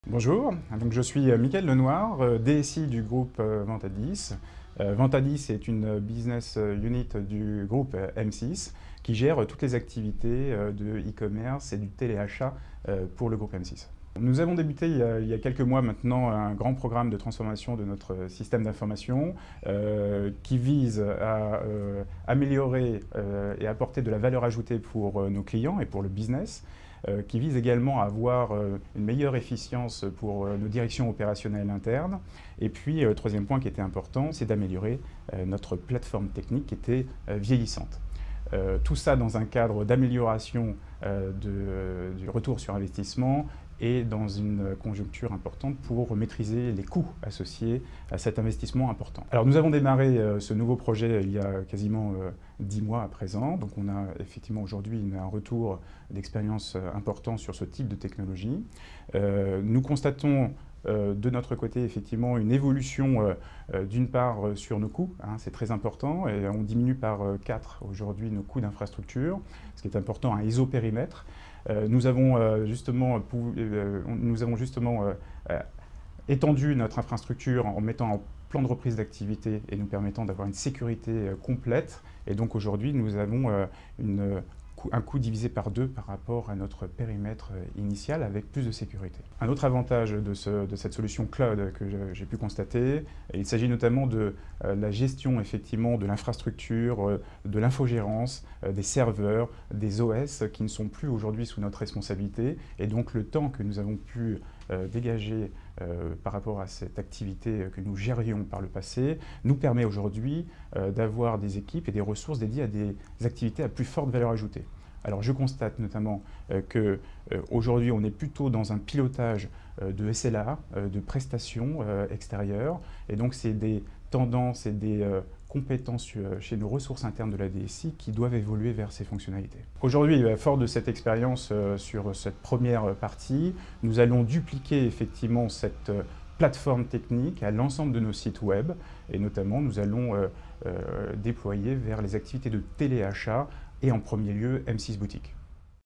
Bonjour, donc je suis Mickaël Lenoir, DSI du groupe Ventadis. Ventadis est une business unit du groupe M6 qui gère toutes les activités de e-commerce et du téléachat pour le groupe M6. Nous avons débuté il y a quelques mois maintenant un grand programme de transformation de notre système d'information qui vise à améliorer et apporter de la valeur ajoutée pour nos clients et pour le business, qui vise également à avoir une meilleure efficience pour nos directions opérationnelles internes. Et puis, troisième point qui était important, c'est d'améliorer notre plateforme technique qui était vieillissante. Tout ça dans un cadre d'amélioration du retour sur investissement et dans une conjoncture importante pour maîtriser les coûts associés à cet investissement important. Alors nous avons démarré ce nouveau projet il y a quasiment 10 mois à présent, donc on a effectivement aujourd'hui un retour d'expérience important sur ce type de technologie. Nous constatons de notre côté, effectivement, une évolution d'une part sur nos coûts, c'est très important, et on diminue par 4 aujourd'hui nos coûts d'infrastructure, ce qui est important à isopérimètre. Nous avons justement étendu notre infrastructure en mettant en plan de reprise d'activité et nous permettant d'avoir une sécurité complète. Et donc aujourd'hui, nous avons un coût divisé par 2 par rapport à notre périmètre initial avec plus de sécurité. Un autre avantage de cette solution cloud que j'ai pu constater, il s'agit notamment de la gestion effectivement de l'infrastructure, de l'infogérance, des serveurs, des OS qui ne sont plus aujourd'hui sous notre responsabilité, et donc le temps que nous avons pu dégager par rapport à cette activité que nous gérions par le passé nous permet aujourd'hui d'avoir des équipes et des ressources dédiées à des activités à plus forte valeur ajoutée. Alors je constate notamment qu'aujourd'hui on est plutôt dans un pilotage de SLA, de prestations extérieures, et donc c'est des tendances et des compétences chez nos ressources internes de la DSI qui doivent évoluer vers ces fonctionnalités. Aujourd'hui, fort de cette expérience sur cette première partie, nous allons dupliquer effectivement cette plateforme technique à l'ensemble de nos sites web, et notamment nous allons déployer vers les activités de téléachat et en premier lieu M6 Boutique.